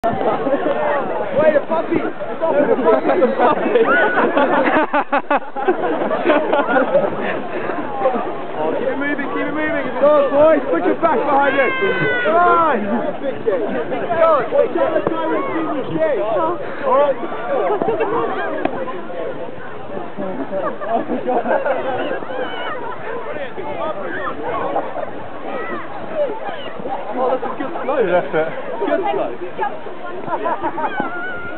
Wait, a puppy! Stop it, a puppy! Oh, keep it moving, Go on, boys, put your back behind it! Come on! Go on, watch out the time we're seeing this game! Alright? Oh my god! Oh, that's a good slow. Good effort. Good slow.